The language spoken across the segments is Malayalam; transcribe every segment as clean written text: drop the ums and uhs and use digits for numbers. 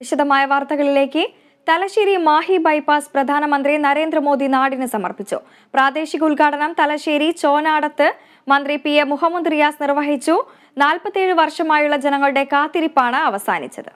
വിശദമായ വാർത്തകളിലേക്ക്. തലശ്ശേരി മാഹി ബൈപ്പാസ് പ്രധാനമന്ത്രി നരേന്ദ്രമോദി നാടിന് സമർപ്പിച്ചു. പ്രാദേശിക ഉദ്ഘാടനം തലശ്ശേരി ചോനാടത്ത് മന്ത്രി പി എ മുഹമ്മദ് റിയാസ് നിർവഹിച്ചു. 47 വർഷമായുള്ള ജനങ്ങളുടെ കാത്തിരിപ്പാണ് അവസാനിച്ചത്.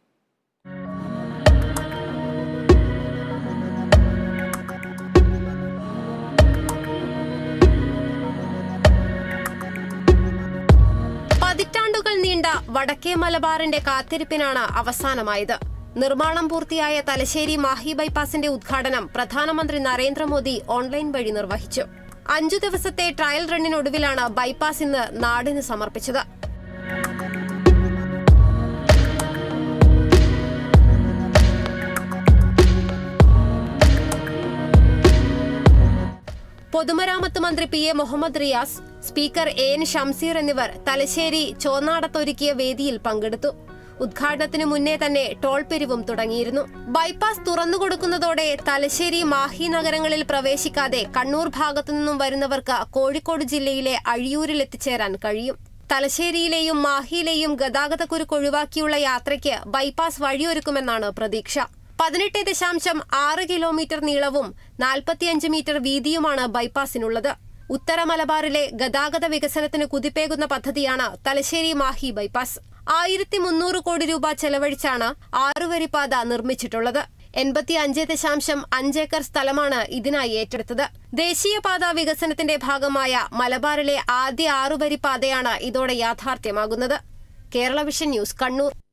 പതിറ്റാണ്ടുകൾ നീണ്ട വടക്കേ മലബാറിന്റെ കാത്തിരിപ്പിനാണ് അവസാനമായത്. നിർമ്മാണം പൂർത്തിയായ തലശ്ശേരി മാഹി ബൈപ്പാസിന്റെ ഉദ്ഘാടനം പ്രധാനമന്ത്രി നരേന്ദ്രമോദി ഓൺലൈൻ വഴി നിർവഹിച്ചു. 5 ദിവസത്തെ ട്രയൽ റണ്ണിനൊടുവിലാണ് ബൈപ്പാസ് ഇന്ന് നാടിന് സമർപ്പിച്ചത്. പൊതുമരാമത്ത് മന്ത്രി P A Muhammad Riyas, speaker A N Shamseer എന്നിവർ തലശ്ശേരി ചോന്നാടത്തൊരുക്കിയ വേദിയിൽ പങ്കെടുത്തു. ഉദ്ഘാടനത്തിന് മുന്നേ തന്നെ ടോൾ പിരിവും തുടങ്ങിയിരുന്നു. ബൈപ്പാസ് തുറന്നുകൊടുക്കുന്നതോടെ തലശ്ശേരി മാഹി നഗരങ്ങളിൽ പ്രവേശിക്കാതെ കണ്ണൂർ ഭാഗത്തുനിന്നും വരുന്നവർക്ക് കോഴിക്കോട് ജില്ലയിലെ അഴിയൂരിൽ എത്തിച്ചേരാൻ കഴിയും. തലശ്ശേരിയിലെയും മാഹിയിലെയും ഗതാഗതക്കുരുക്ക് ഒഴിവാക്കിയുള്ള യാത്രയ്ക്ക് ബൈപ്പാസ് വഴിയൊരുക്കുമെന്നാണ് പ്രതീക്ഷ. 18.6 കിലോമീറ്റർ നീളവും 45 മീറ്റർ വീതിയുമാണ് ബൈപ്പാസിനുള്ളത്. ഉത്തര മലബാറിലെ ഗതാഗത വികസനത്തിന് കുതിപ്പേകുന്ന പദ്ധതിയാണ് തലശ്ശേരി മാഹി ബൈപ്പാസ്. 1300 കോടി രൂപ ചെലവഴിച്ചാണ് 6 വരിപ്പാത നിർമ്മിച്ചിട്ടുള്ളത്. 85.5 ഏക്കർ സ്ഥലമാണ് ഇതിനായി ഏറ്റെടുത്തത്. ദേശീയപാത വികസനത്തിന്റെ ഭാഗമായ മലബാറിലെ ആദ്യ 6 വരിപ്പാതയാണ് ഇതോടെ യാഥാർത്ഥ്യമാകുന്നത്. Kerala vision news, Kannur.